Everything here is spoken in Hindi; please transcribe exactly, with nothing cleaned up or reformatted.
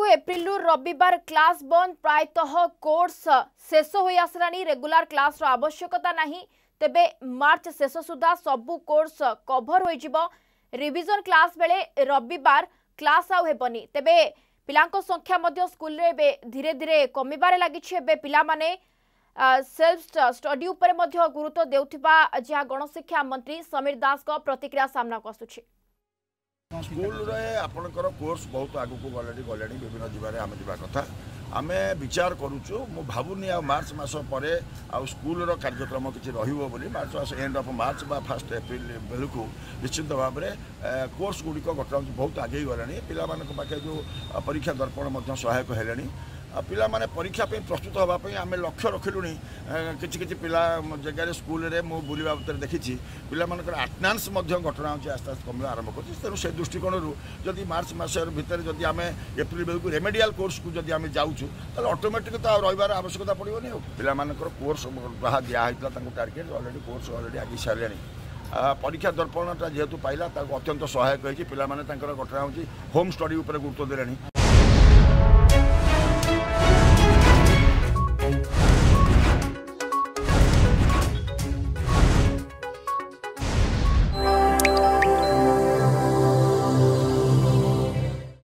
देखु एप्रिल रविवार क्लास बंद प्रायतः कोर्स शेष हो आसलानी रेगुलर क्लास रो आवश्यकता नहीं तेबे मार्च शेष सुधा सबु कोर्स कभर हो रिविजन क्लास बेले रविवार क्लास आउ हेबनी तेबे पिलांको संख्या मध्य स्कूल रे बे धीरे धीरे कमिबारे लागिछि एबे पिला माने सेल्फ स्टडी उपरे मध्य गुरुत्व देउथिबा जहा गणशिक्षा मंत्री समीर दास को प्रतिक्रिया सामना को आसुछि। स्कूल रे आपनकर कोर्स बहुत आगु को गलेडी गलेडी विभिन्न जिबारे आमे जिबा कथा आमे विचार करूछु मु भाबुनी आ मार्च मास परे आ स्कूल रो कार्यक्रम किछि रहिबो बोली मार्च मास एंड ऑफ मार्च बा फर्स्ट एप्रिल बेलकु निश्चित भाव में कोर्स गुड़िक घटना बहुत आगे गलानी पिला मानक पाखे जो परीक्षा दर्पण मध्य सहायक हेलेनी पिला माने परीक्षा पे प्रस्तुत होगापी आम लक्ष्य रखिलुनी किसी किसी पिला जगह स्कूल रे मु बुलवा भर देखी पिला मानकर अटेंडेंस घटना होची आस्ते आस्ते कम आरंभ कर तेणु से दृष्टिकोण जदि मार्च मास भितर जदि आम एप्रिल बेलू रेमेडियल कोर्स को जदि आम जाऊँ तो ऑटोमेटिक तो रही आवश्यकता पड़ोनी पिला मानकर कोर्स जहाँ दिखाई टार्गेट ऑलरेडी कोर्स ऑलरेडी आगे सारे परीक्षा दर्पणटा जेहेतु पाइला अत्यंत सहायक होती पिला माने घटना होची होम स्टडी उपर गुरुत्व देलेनी।